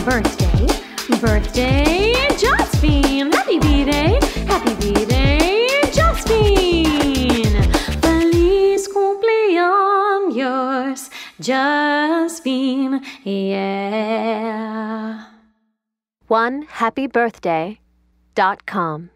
birthday, birthday, Josephine. Happy B-Day, happy B-Day, Josephine. Feliz cumpleaños, Josephine, yeah. OneHappyBirthday.com